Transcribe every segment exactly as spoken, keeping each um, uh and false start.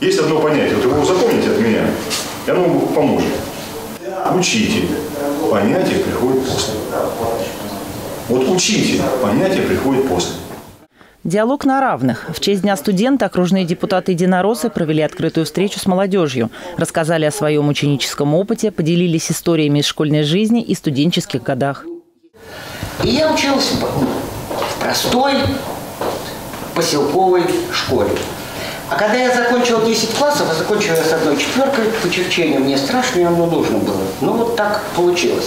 Есть одно понятие, вот его запомните от меня, и оно вам поможет. Учитель. Понятие приходит после. Вот учитель. Понятие приходит после. Диалог на равных. В честь Дня студента окружные депутаты-единороссы провели открытую встречу с молодежью. Рассказали о своем ученическом опыте, поделились историями из школьной жизни и студенческих годах. И я учился в простой поселковой школе. А когда я закончил десять классов, я закончил я с одной четверкой по черчению. Мне страшно, оно нужно было. Ну вот так получилось.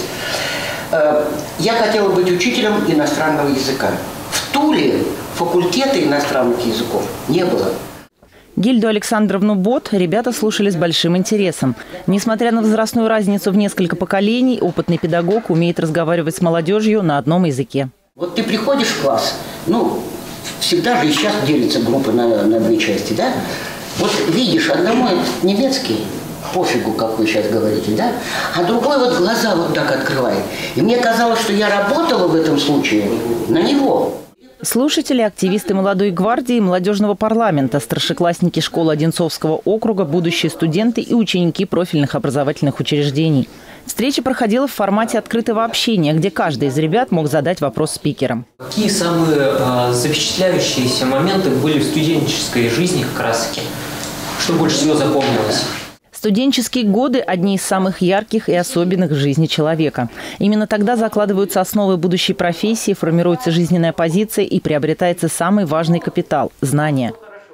Я хотела быть учителем иностранного языка. В Туле факультета иностранных языков не было. Гильду Александровну Бот ребята слушали с большим интересом. Несмотря на возрастную разницу в несколько поколений, опытный педагог умеет разговаривать с молодежью на одном языке. Вот ты приходишь в класс, ну, всегда же и сейчас делятся группы на, на две части, да? Вот видишь, одному немецкий, пофигу, как вы сейчас говорите, да? А другой вот глаза вот так открывает. И мне казалось, что я работала в этом случае на него. Слушатели – активисты молодой гвардии, молодежного парламента, старшеклассники школы Одинцовского округа, будущие студенты и ученики профильных образовательных учреждений. Встреча проходила в формате открытого общения, где каждый из ребят мог задать вопрос спикерам. Какие самые э, запечатляющиеся моменты были в студенческой жизни как раз-таки? Что больше всего запомнилось? Студенческие годы – одни из самых ярких и особенных в жизни человека. Именно тогда закладываются основы будущей профессии, формируется жизненная позиция и приобретается самый важный капитал – знания.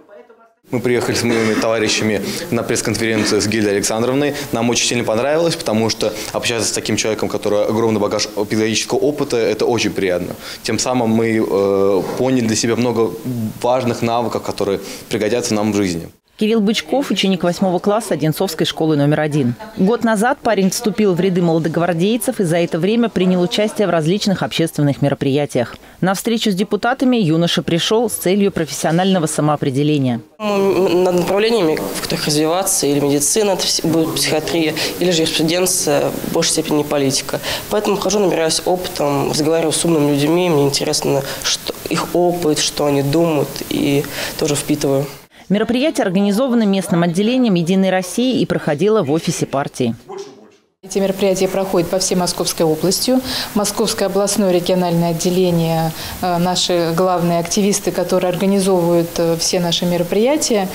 Мы приехали с моими товарищами на пресс-конференцию с Гильдой Александровной. Нам очень сильно понравилось, потому что общаться с таким человеком, который огромный багаж педагогического опыта, это очень приятно. Тем самым мы э, поняли для себя много важных навыков, которые пригодятся нам в жизни. Кирилл Бычков – ученик восьмого класса Одинцовской школы номер один. Год назад парень вступил в ряды молодогвардейцев и за это время принял участие в различных общественных мероприятиях. На встречу с депутатами юноша пришел с целью профессионального самоопределения. Над направлениями, в которых развиваться, или медицина, это будет психиатрия, или же юриспруденция, в большей степени политика. Поэтому хожу, набираюсь опытом, разговариваю с умными людьми, мне интересно, что их опыт, что они думают, и тоже впитываю. Мероприятие организовано местным отделением «Единой России» и проходило в офисе партии. Эти мероприятия проходят по всей Московской области. Московское областное региональное отделение, наши главные активисты, которые организовывают все наши мероприятия.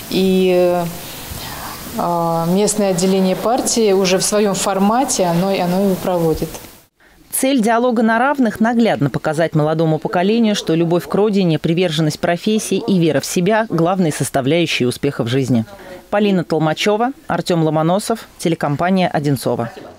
И местное отделение партии уже в своем формате оно, оно его проводит. Цель диалога на равных – наглядно показать молодому поколению, что любовь к родине, приверженность профессии и вера в себя – главные составляющие успеха в жизни. Полина Толмачева, Артем Ломоносов, телекомпания «Одинцово».